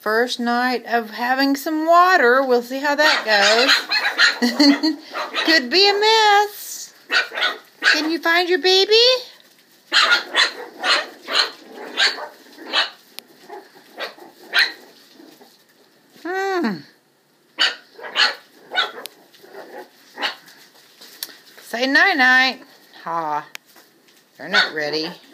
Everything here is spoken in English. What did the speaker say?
First night of having some water. We'll see how that goes. Could be a mess. Can you find your baby? Say night-night. Ha. They're not ready.